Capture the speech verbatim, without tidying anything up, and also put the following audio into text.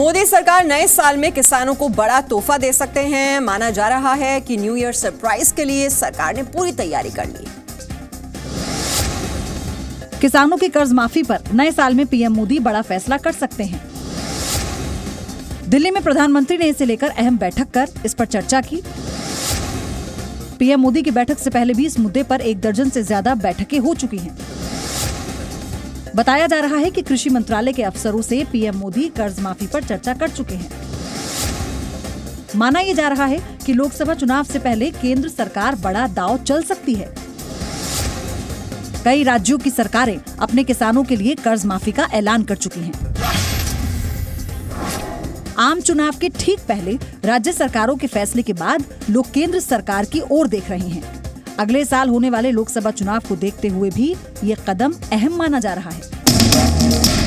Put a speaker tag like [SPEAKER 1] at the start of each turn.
[SPEAKER 1] मोदी सरकार नए साल में किसानों को बड़ा तोहफा दे सकते हैं। माना जा रहा है कि न्यू ईयर सरप्राइज के लिए सरकार ने पूरी तैयारी कर ली।
[SPEAKER 2] किसानों की कर्ज माफी पर नए साल में पीएम मोदी बड़ा फैसला कर सकते हैं। दिल्ली में प्रधानमंत्री ने इसे लेकर अहम बैठक कर इस पर चर्चा की। पीएम मोदी की बैठक से पहले भी इस मुद्दे पर एक दर्जन से ज्यादा बैठकें हो चुकी हैं। बताया जा रहा है कि कृषि मंत्रालय के अफसरों से पीएम मोदी कर्ज माफी पर चर्चा कर चुके हैं। माना यह जा रहा है कि लोकसभा चुनाव से पहले केंद्र सरकार बड़ा दांव चल सकती है। कई राज्यों की सरकारें अपने किसानों के लिए कर्ज माफी का ऐलान कर चुकी हैं। आम चुनाव के ठीक पहले राज्य सरकारों के फैसले के बाद लोग केंद्र सरकार की ओर देख रहे हैं। अगले साल होने वाले लोकसभा चुनाव को देखते हुए भी ये कदम अहम माना जा रहा है।